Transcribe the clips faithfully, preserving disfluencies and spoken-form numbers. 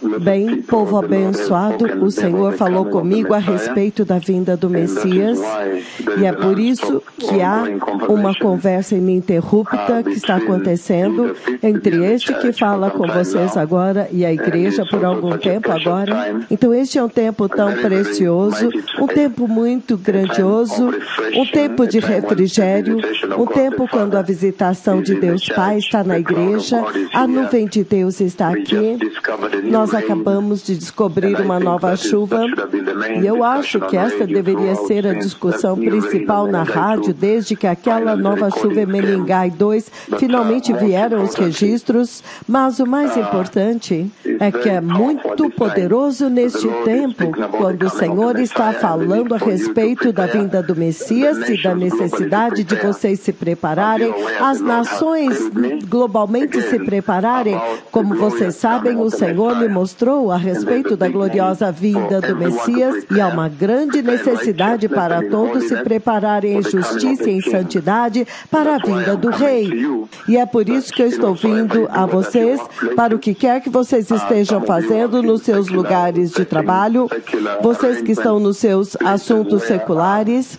Bem, povo abençoado, o Senhor falou comigo a respeito da vinda do Messias, e é por isso que há uma conversa ininterrupta que está acontecendo entre este que fala com vocês agora e a igreja por algum tempo agora. Então este é um tempo tão precioso, um tempo muito grandioso, um tempo de refrigério, um tempo quando a visitação de Deus Pai está na igreja, a nuvem de Deus está aqui. Nós acabamos de descobrir uma nova chuva e eu acho que essa deveria ser a discussão principal na rádio desde que aquela nova chuva Meningai dois finalmente vieram os registros, mas o mais importante é que é muito poderoso neste tempo, quando o Senhor está falando a respeito da vinda do Messias e da necessidade de vocês se prepararem, as nações globalmente se prepararem. Como vocês sabem, o Senhor me mostrou a respeito da gloriosa vinda do Messias e há uma grande necessidade para todos se prepararem em justiça e em santidade para a vinda do Rei. E é por isso que eu estou vindo a vocês, para o que quer que vocês estejam fazendo nos seus lugares de trabalho, vocês que estão nos seus assuntos seculares,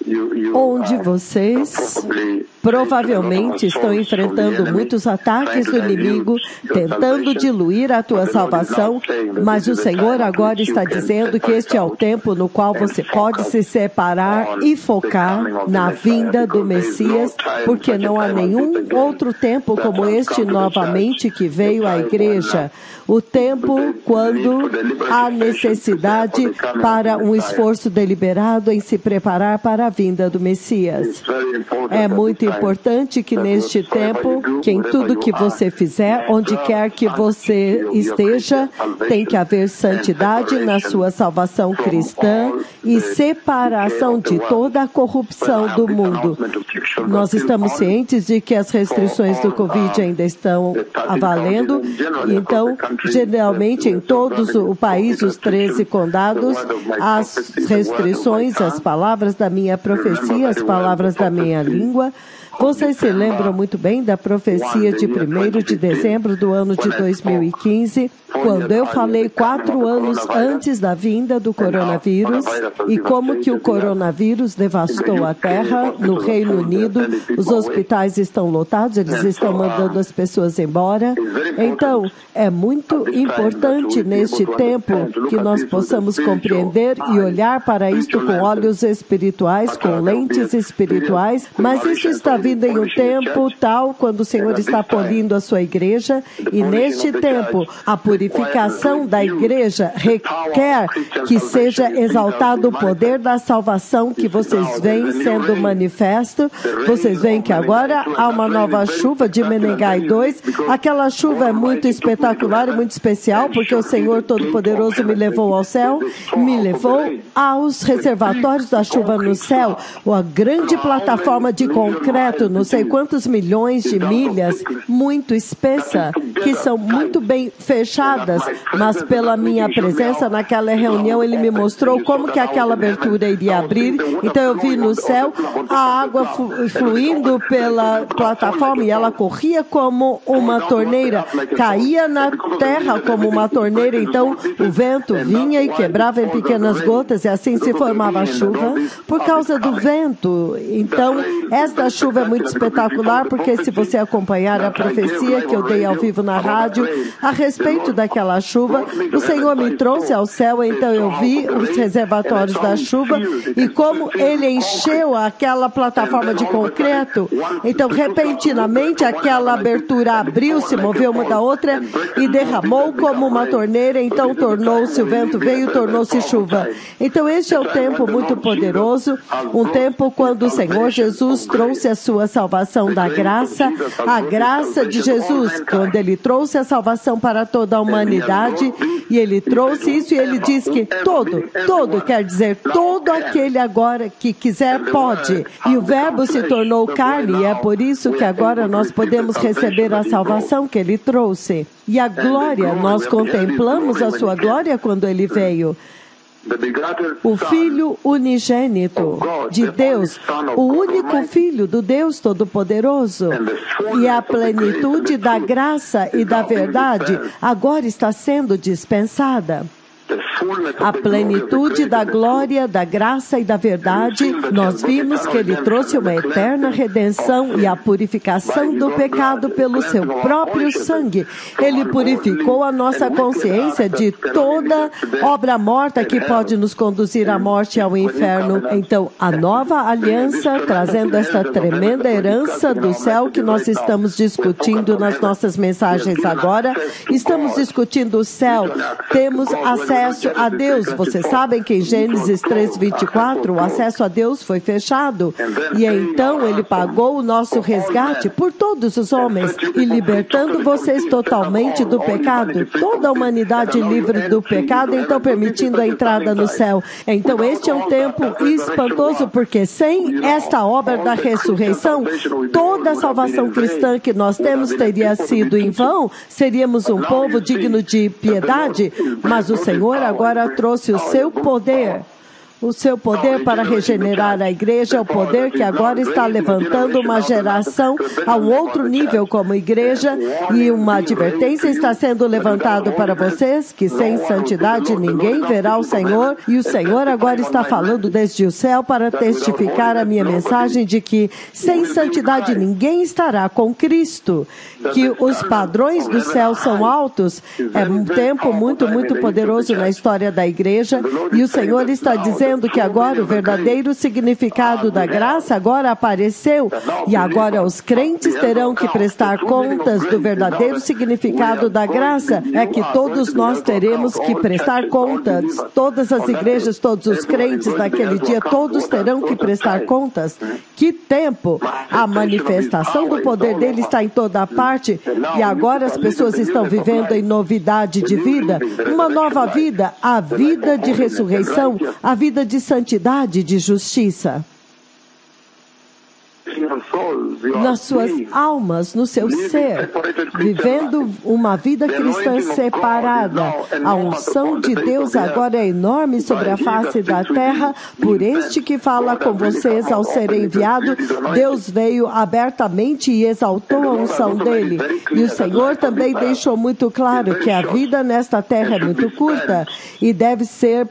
onde vocês provavelmente estão enfrentando muitos ataques do inimigo, tentando diluir a tua salvação, mas o Senhor agora está dizendo que este é o tempo no qual você pode se separar e focar na vinda do Messias, porque não há nenhum outro tempo como este novamente que veio à igreja. O tempo quando há necessidade para um esforço deliberado em se preparar para a vinda do Messias. É muito importante que neste tempo, que em tudo que você fizer, onde quer que você esteja, tem que haver santidade na sua salvação cristã e separação de toda a corrupção do mundo. Nós estamos cientes de que as restrições do Covid ainda estão valendo, então, geralmente em todos o país, os treze condados, as restrições, as palavras da minha profecia, as palavras da minha língua. Vocês se lembram muito bem da profecia de primeiro de dezembro do ano de dois mil e quinze, quando eu falei quatro anos antes da vinda do coronavírus e como que o coronavírus devastou a Terra. No Reino Unido, os hospitais estão lotados, eles estão mandando as pessoas embora. Então, é muito importante neste tempo que nós possamos compreender e olhar para isto com olhos espirituais, com lentes espirituais, mas isso está vindo em um tempo tal, quando o Senhor está polindo a sua igreja, e neste tempo, a purificação da igreja requer que seja exaltado o poder da salvação que vocês veem sendo manifesto. Vocês veem que agora há uma nova chuva de Meningai dois. Aquela chuva é muito espetacular e muito especial, porque o Senhor Todo-Poderoso me levou ao céu, me levou aos reservatórios da chuva no céu, a grande plataforma de concreto, não sei quantos milhões de milhas, muito espessa, que são muito bem fechadas, mas pela minha presença naquela reunião, ele me mostrou como que aquela abertura iria abrir. Então eu vi no céu a água fluindo pela plataforma e ela corria como uma torneira, caía na terra como uma torneira, então o vento vinha e quebrava em pequenas gotas e assim se formava a chuva por causa do vento. Então esta chuva é muito espetacular, porque se você acompanhar a profecia que eu dei ao vivo na rádio a respeito daquela chuva, o Senhor me trouxe ao céu, então eu vi os reservatórios da chuva e como ele encheu aquela plataforma de concreto. Então repentinamente aquela abertura abriu, se moveu uma da outra e derramou como uma torneira, então tornou-se, o vento veio, tornou-se chuva. Então este é o tempo muito poderoso, um tempo quando o Senhor Jesus trouxe a sua salvação da graça, a graça de Jesus, quando ele trouxe a salvação para toda a humanidade, e ele trouxe isso e ele diz que todo, todo, quer dizer, todo aquele agora que quiser pode. E o verbo se tornou carne, e é por isso que agora nós podemos receber a salvação que ele trouxe. E a glória, nós contemplamos a sua glória quando ele veio. o Filho unigênito de Deus, o único Filho do Deus Todo-Poderoso, e a plenitude da graça e da verdade agora está sendo dispensada. A plenitude da glória, da graça e da verdade, nós vimos que Ele trouxe uma eterna redenção e a purificação do pecado pelo seu próprio sangue. Ele purificou a nossa consciência de toda obra morta que pode nos conduzir à morte e ao inferno. Então, a nova aliança, trazendo esta tremenda herança do céu que nós estamos discutindo nas nossas mensagens agora, estamos discutindo o céu, temos acesso a Deus. Vocês sabem que em Gênesis três, vinte e quatro, o acesso a Deus foi fechado. E então Ele pagou o nosso resgate por todos os homens e libertando vocês totalmente do pecado. Toda a humanidade livre do pecado, então permitindo a entrada no céu. Então este é um tempo espantoso, porque sem esta obra da ressurreição, toda a salvação cristã que nós temos teria sido em vão. Seríamos um povo digno de piedade, mas o Senhor agora Agora trouxe o seu poder, o seu poder para regenerar a igreja, o poder que agora está levantando uma geração a um outro nível como igreja, e uma advertência está sendo levantada para vocês, que sem santidade ninguém verá o Senhor, e o Senhor agora está falando desde o céu para testificar a minha mensagem de que sem santidade ninguém estará com Cristo, que os padrões do céu são altos. É um tempo muito, muito poderoso na história da igreja, e o Senhor está dizendo que agora o verdadeiro significado da graça agora apareceu, e agora os crentes terão que prestar contas do verdadeiro significado da graça. É que todos nós teremos que prestar contas, todas as igrejas, todos os crentes naquele dia, todos terão que prestar contas. Que tempo! A manifestação do poder dele está em toda parte, e agora as pessoas estão vivendo em novidade de vida, uma nova vida, a vida de ressurreição, a vida de santidade e de justiça. Nas suas almas, no seu ser, vivendo uma vida cristã separada. A unção de Deus agora é enorme sobre a face da terra, por este que fala com vocês ao ser enviado. Deus veio abertamente e exaltou a unção dele. E o Senhor também deixou muito claro que a vida nesta terra é muito curta e deve ser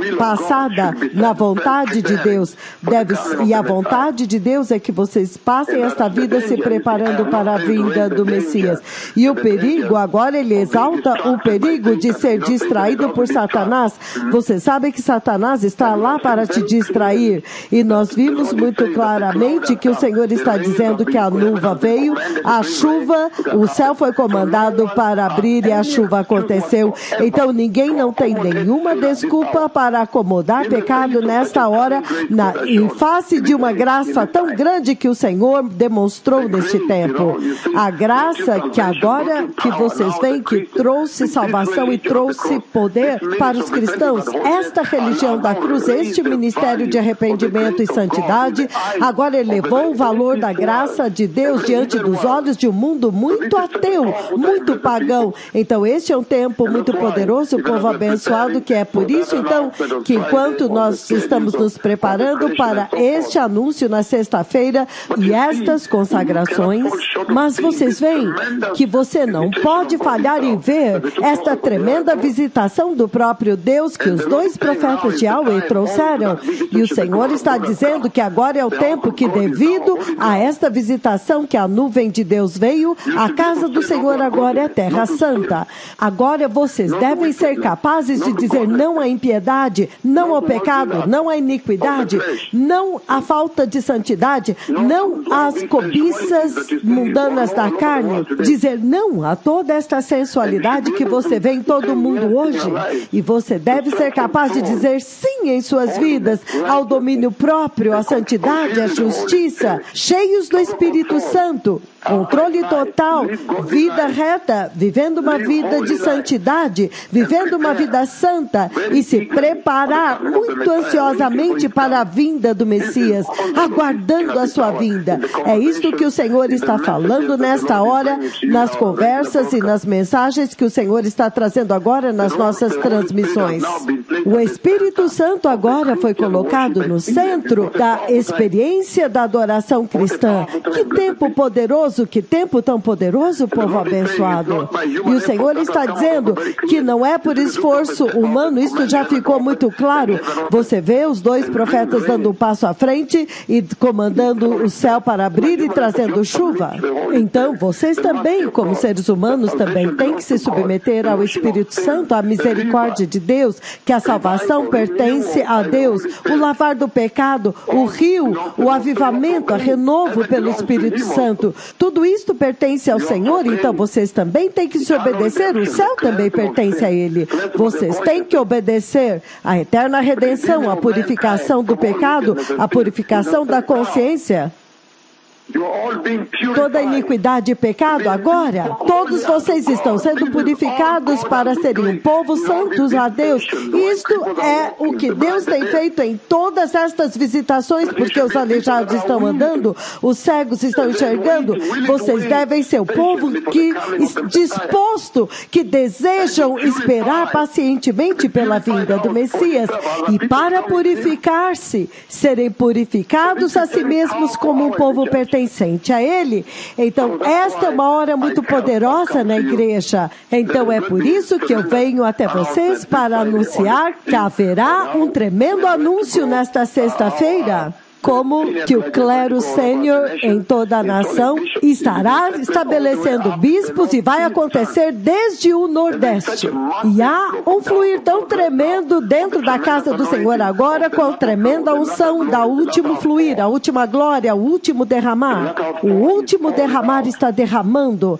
passada na vontade de Deus. Deve, e a vontade de Deus é que vocês passem esta vida se preparando para a vinda do Messias. E o perigo, agora ele exalta o perigo de ser distraído por Satanás. Você sabe que Satanás está lá para te distrair. E nós vimos muito claramente que o Senhor está dizendo que a nuvem veio, a chuva, o céu foi comandado para abrir e a chuva aconteceu. Então ninguém não tem nenhuma desculpa para acomodar pecado nesta hora, na, em face de uma graça tão grande que o Senhor demonstrou neste tempo. A graça que agora que vocês veem que trouxe salvação e trouxe poder para os cristãos. Esta religião da cruz, este ministério de arrependimento e santidade, agora elevou o valor da graça de Deus diante dos olhos de um mundo muito ateu, muito pagão. Então este é um tempo muito poderoso, povo abençoado, que é por isso então que enquanto nós estamos nos preparando para este anúncio na sexta-feira e estas consagrações, mas vocês veem que você não pode falhar em ver esta tremenda visitação do próprio Deus que os dois profetas de Yahweh trouxeram. E o Senhor está dizendo que agora é o tempo que, devido a esta visitação que a nuvem de Deus veio, a casa do Senhor agora é terra santa. Agora vocês devem ser capazes de dizer não à impiedade, não ao pecado, não à iniquidade, não à falta de santidade, não às cobiças mundanas da carne, dizer não a toda esta sensualidade que você vê em todo mundo hoje. E você deve ser capaz de dizer sim em suas vidas ao domínio próprio, à santidade, à justiça, cheios do Espírito Santo. controle total, vida reta, vivendo uma vida de santidade, vivendo uma vida santa e se preparar muito ansiosamente para a vinda do Messias, aguardando a sua vinda. É isto que o Senhor está falando nesta hora, nas conversas e nas mensagens que o Senhor está trazendo agora nas nossas transmissões. O Espírito Santo agora foi colocado no centro da experiência da adoração cristã. Que tempo poderoso, que tempo tão poderoso, povo abençoado. E o Senhor está dizendo que não é por esforço humano, isto já ficou muito claro. Você vê os dois profetas dando um passo à frente e comandando o céu para abrir e trazendo chuva. Então, vocês também, como seres humanos, também têm que se submeter ao Espírito Santo, à misericórdia de Deus, que a salvação pertence a Deus, o lavar do pecado, o rio, o avivamento, a renovo pelo Espírito Santo. Tudo isto pertence ao Senhor, então vocês também têm que se obedecer, o céu também pertence a Ele. Vocês têm que obedecer à eterna redenção, à purificação do pecado, à purificação da consciência. Toda iniquidade e pecado agora, todos vocês estão sendo purificados para serem um povo santos a Deus. Isto é o que Deus tem feito em todas estas visitações, porque os aleijados estão andando, os cegos estão enxergando. Vocês devem ser o povo que disposto, que desejam esperar pacientemente pela vinda do Messias e para purificar-se, serem purificados a si mesmos como um povo pertencente a Ele. Então, esta é uma hora muito poderosa na igreja. Então, é por isso que eu venho até vocês para anunciar que haverá um tremendo anúncio nesta sexta-feira. Como que o clero sênior em toda a nação estará estabelecendo bispos e vai acontecer desde o Nordeste. E há um fluir tão tremendo dentro da casa do Senhor agora, com a tremenda unção da último fluir, a última glória, o último derramar. O último derramar está derramando.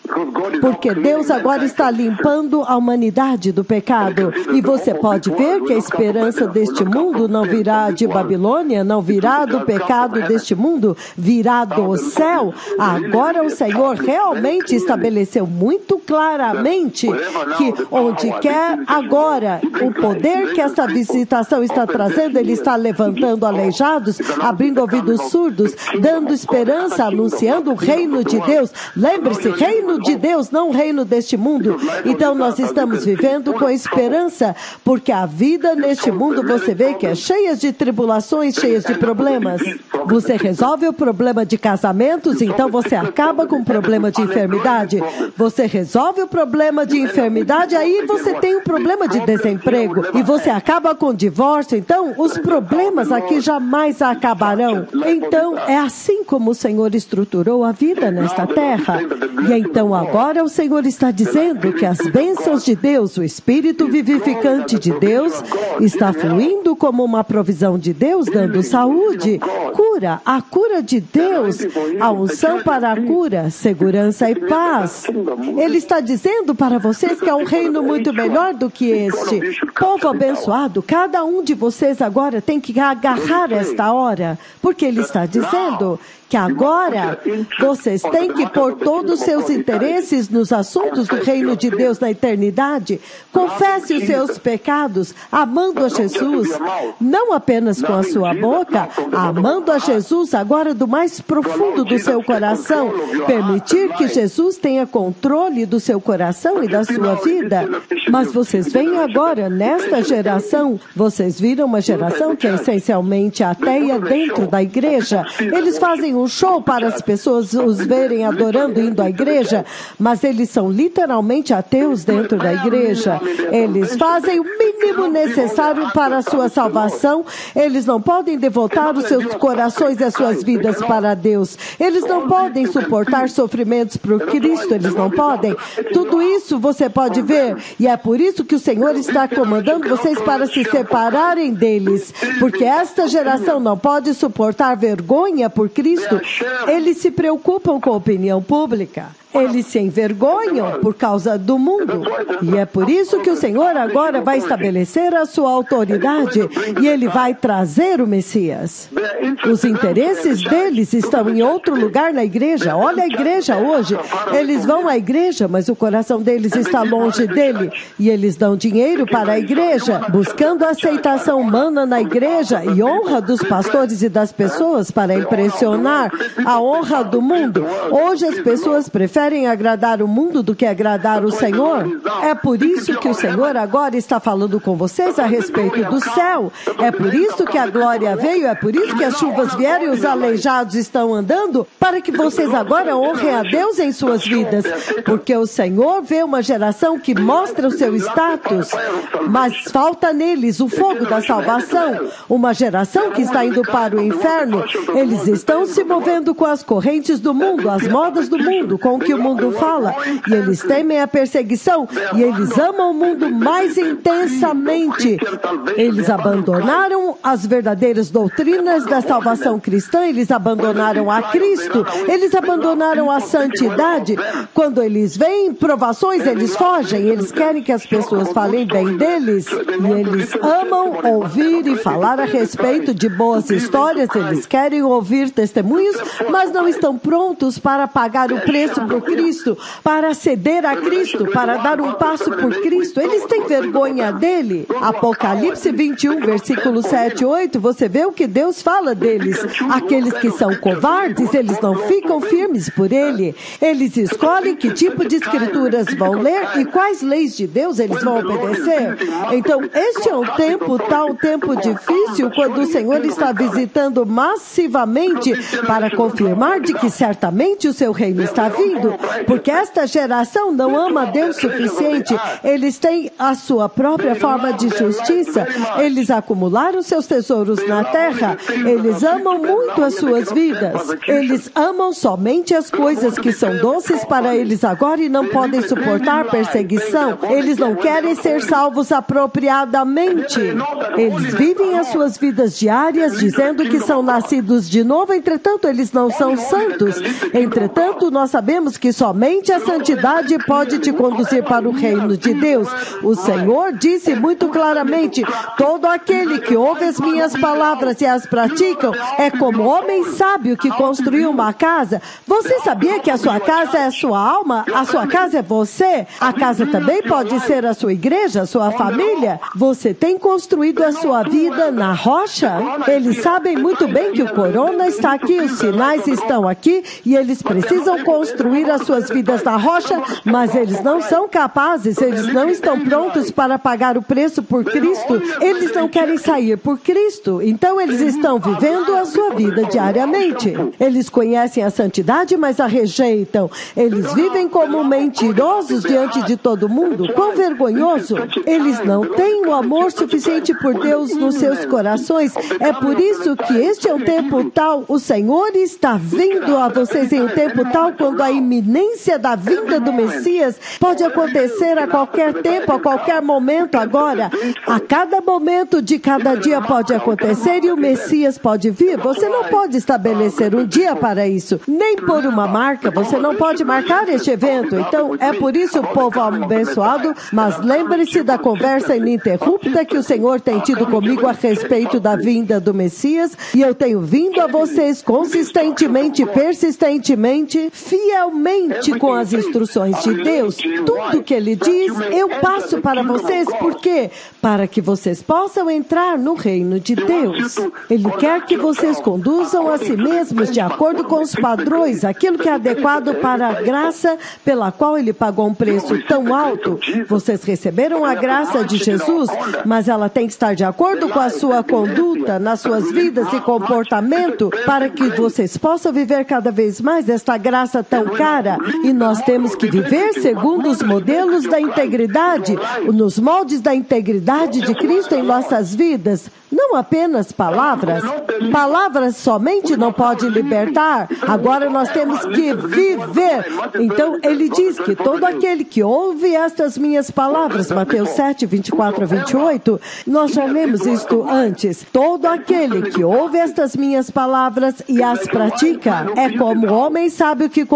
Porque Deus agora está limpando a humanidade do pecado. E você pode ver que a esperança deste mundo não virá de Babilônia, não virá do pecado deste mundo, virá do céu. Agora o Senhor realmente estabeleceu muito claramente que onde quer agora o poder que esta visitação está trazendo, Ele está levantando aleijados, abrindo ouvidos surdos, dando esperança, anunciando o reino de Deus. Lembre-se, reino de Deus, não o reino deste mundo. Então nós estamos vivendo com esperança, porque a vida neste mundo, você vê que é cheia de tribulações, cheia de problemas. Você resolve o problema de casamentos, então você acaba com o problema de enfermidade. Você resolve o problema de enfermidade, aí você tem um problema de desemprego. E você acaba com o divórcio, então os problemas aqui jamais acabarão. Então é assim como o Senhor estruturou a vida nesta terra. E então agora o Senhor está dizendo que as bênçãos de Deus, o Espírito vivificante de Deus, está fluindo como uma provisão de Deus, dando saúde, cura, a cura de Deus, a unção para a cura, segurança e paz. Ele está dizendo para vocês que é um reino muito melhor do que este. Povo abençoado, cada um de vocês agora tem que agarrar esta hora, porque Ele está dizendo que agora vocês têm que pôr todos os seus interesses nos assuntos do reino de Deus na eternidade. Confesse os seus pecados, amando a Jesus, não apenas com a sua boca, amando a Jesus agora do mais profundo do seu coração. Permitir que Jesus tenha controle do seu coração e da sua vida. Mas vocês veem agora, nesta geração, vocês viram uma geração que é essencialmente ateia dentro da igreja. Eles fazem um show para as pessoas os verem adorando, indo à igreja, mas eles são literalmente ateus dentro da igreja. Eles fazem o mínimo necessário para a sua salvação. Eles não podem devotar os seus corações e as suas vidas para Deus. Eles não podem suportar sofrimentos por Cristo. Eles não podem. Tudo isso você pode ver. E é por isso que o Senhor está comandando vocês para se separarem deles. Porque esta geração não pode suportar vergonha por Cristo. Eles se preocupam com a opinião pública. eles se envergonham por causa do mundo. E é por isso que o Senhor agora vai estabelecer a sua autoridade e Ele vai trazer o Messias. Os interesses deles estão em outro lugar na igreja. Olha a igreja hoje. Eles vão à igreja, mas o coração deles está longe dele. E eles dão dinheiro para a igreja, buscando a aceitação humana na igreja e honra dos pastores e das pessoas para impressionar a honra do mundo. Hoje as pessoas preferem agradar o mundo do que agradar o Senhor. É por isso que o Senhor agora está falando com vocês a respeito do céu. É por isso que a glória veio, é por isso que as chuvas vieram e os aleijados estão andando, para que vocês agora honrem a Deus em suas vidas. Porque o Senhor vê uma geração que mostra o seu status, mas falta neles o fogo da salvação. Uma geração que está indo para o inferno. Eles estão se movendo com as correntes do mundo, as modas do mundo, com o que o mundo fala. E eles temem a perseguição e eles amam o mundo mais intensamente. Eles abandonaram as verdadeiras doutrinas da salvação cristã, eles abandonaram a Cristo, eles abandonaram a santidade. Quando eles veem provações, eles fogem, eles querem que as pessoas falem bem deles e eles amam ouvir e falar a respeito de boas histórias, eles querem ouvir testemunhos, mas não estão prontos para pagar o preço por Cristo, para ceder a Cristo, para dar um passo por Cristo. Eles têm vergonha dele. Apocalipse vinte e um, versículo sete e oito, você vê o que Deus fala deles. Aqueles que são covardes, eles não ficam firmes por ele. Eles escolhem que tipo de escrituras vão ler e quais leis de Deus eles vão obedecer. Então, este é um tempo, tal tempo difícil, quando o Senhor está visitando massivamente para confirmar de que certamente o seu reino está vindo, porque esta geração não ama Deus o suficiente. Eles têm a sua própria forma de justiça. Eles acumularam seus tesouros na terra. Eles amam muito as suas vidas. Eles amam somente as coisas que são doces para eles agora e não podem suportar perseguição. Eles não querem ser salvos apropriadamente. Eles vivem as suas vidas diárias dizendo que são nascidos de novo, entretanto eles não são santos. Entretanto, nós sabemos que somente a santidade pode te conduzir para o reino de Deus. O Senhor disse muito claramente: todo aquele que ouve as minhas palavras e as praticam é como homem sábio que construiu uma casa. Você sabia que a sua casa é a sua alma? A sua casa é você? A casa também pode ser a sua igreja, a sua família? Você tem construído a sua vida na rocha? Eles sabem muito bem que o corona está aqui, os sinais estão aqui e eles precisam construir as suas vidas na rocha, mas eles não são capazes, eles não estão prontos para pagar o preço por Cristo, eles não querem sair por Cristo, então eles estão vivendo a sua vida diariamente. Eles conhecem a santidade, mas a rejeitam. Eles vivem como mentirosos diante de todo mundo. Quão vergonhoso! Eles não têm o amor suficiente por Deus nos seus corações. É por isso que este é um tempo tal, o Senhor está vindo a vocês em um tempo tal, quando a iminência da vinda do Messias pode acontecer a qualquer tempo, a qualquer momento agora. A cada momento de cada dia pode acontecer e o Messias pode vir. Você não pode estabelecer um dia para isso, nem por uma marca. Você não pode marcar este evento. Então, é por isso, povo abençoado, mas lembre-se da conversa ininterrupta que o Senhor tem tido comigo a respeito da vinda do Messias, e eu tenho vindo a vocês consistentemente, persistentemente, fielmente com as instruções de Deus. Tudo que Ele diz, eu passo para vocês. Por quê? Para que vocês possam entrar no reino de Deus. Ele quer que vocês conduzam a si mesmos de acordo com os padrões, aquilo que é adequado para a graça pela qual Ele pagou um preço tão alto. Vocês receberam a graça de Jesus, mas ela tem que estar de acordo com a sua conduta, nas suas vidas e comportamento, para que vocês possam viver cada vez mais esta graça tão cara. E nós temos que viver segundo os modelos da integridade, nos moldes da integridade de Cristo em nossas vidas. Não apenas palavras. Palavras somente não pode libertar. Agora nós temos que viver. Então ele diz que todo aquele que ouve estas minhas palavras, Mateus sete, vinte e quatro a vinte e oito, nós já lemos isto antes. Todo aquele que ouve estas minhas palavras e as pratica é como o homem sábio que construiu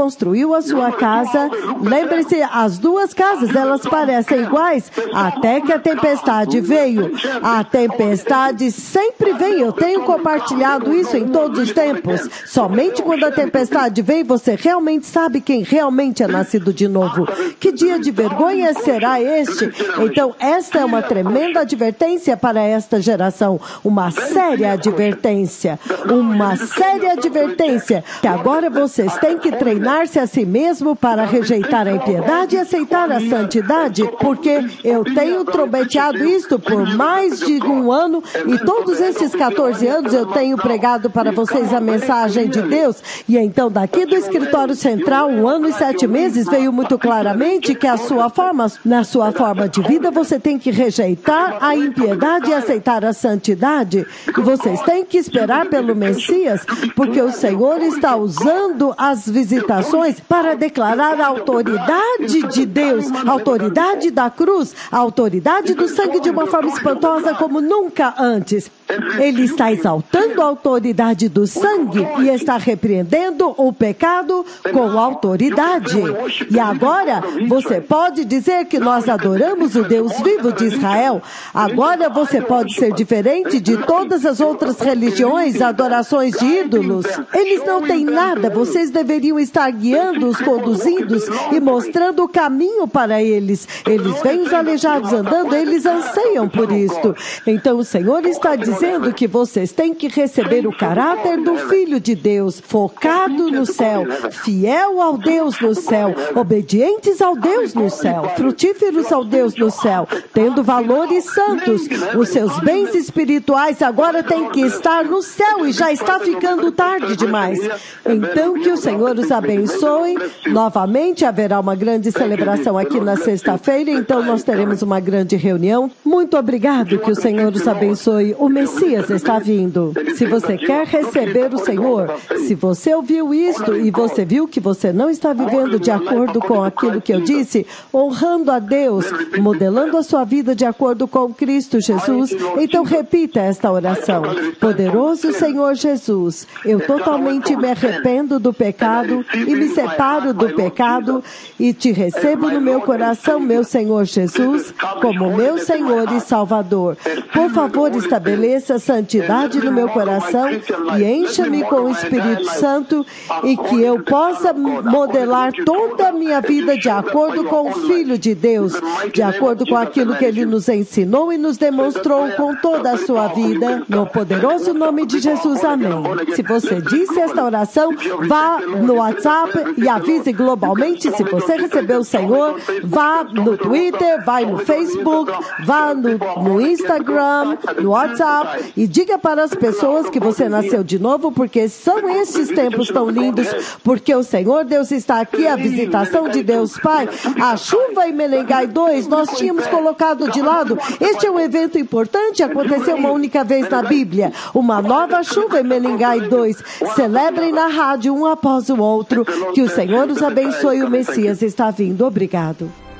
destruiu a sua casa. Lembre-se, as duas casas, elas parecem iguais, até que a tempestade veio. A tempestade sempre vem, eu tenho compartilhado isso em todos os tempos. Somente quando a tempestade vem, você realmente sabe quem realmente é nascido de novo. Que dia de vergonha será este? Então, esta é uma tremenda advertência para esta geração. Uma séria advertência. Uma séria advertência. Que agora vocês têm que treinar-se a si mesmo para rejeitar a impiedade e aceitar a santidade. Porque eu tenho trombeteado isto por mais de um ano e todos esses quatorze anos eu tenho pregado para vocês a mensagem de Deus. E então, daqui do escritório central, um ano e sete meses, veio muito claramente que a sua forma, na sua forma de vida, você tem que rejeitar a impiedade e aceitar a santidade. E vocês têm que esperar pelo Messias, porque o Senhor está usando as visitações para declarar a autoridade de Deus, a autoridade da cruz, a autoridade do sangue de uma forma espantosa como nunca antes. Ele está exaltando a autoridade do sangue e está repreendendo o pecado com autoridade. E agora, você pode dizer que nós adoramos o Deus vivo de Israel. Agora você pode ser diferente de todas as outras religiões, adorações de ídolos. Eles não têm nada, vocês deveriam estar guiando-os, conduzindo-os e mostrando o caminho para eles. Eles veem os aleijados andando, eles anseiam por isto. Então o Senhor está dizendo que vocês têm que receber o caráter do Filho de Deus, focado no céu, fiel ao Deus no céu, obedientes ao Deus no céu, frutíferos ao Deus no céu, tendo valores santos. Os seus bens espirituais agora têm que estar no céu e já está ficando tarde demais. Então que o Senhor os abençoe. Novamente haverá uma grande celebração aqui na sexta-feira, então nós teremos uma grande reunião. Muito obrigado, que o Senhor os abençoe. O Messias está vindo. Se você quer receber o Senhor, se você ouviu isto e você viu que você não está vivendo de acordo com aquilo que eu disse, honrando a Deus, modelando a sua vida de acordo com Cristo Jesus, então repita esta oração. Poderoso Senhor Jesus, eu totalmente me arrependo do pecado e me separo do pecado e te recebo no meu coração, meu Senhor Jesus, como meu Senhor e Salvador. Por favor, estabeleça a santidade no meu coração e encha-me com o Espírito Santo e que eu possa modelar toda a minha vida de acordo com o Filho de Deus, de acordo com aquilo que Ele nos ensinou e nos demonstrou com toda a sua vida, no poderoso nome de Jesus, amém. Se você disse esta oração, vá no WhatsApp e avise globalmente. Se você recebeu o Senhor, vá no Twitter, vai no Facebook, vá no, no Instagram, no WhatsApp e diga para as pessoas que você nasceu de novo, porque são estes tempos tão lindos, porque o Senhor Deus está aqui, a visitação de Deus Pai, a chuva em Melengai dois, nós tínhamos colocado de lado. Este é um evento importante, aconteceu uma única vez na Bíblia, uma nova chuva em Melengai dois. Celebrem na rádio um após o outro. Que o Senhor os abençoe, o Messias está vindo. Obrigado.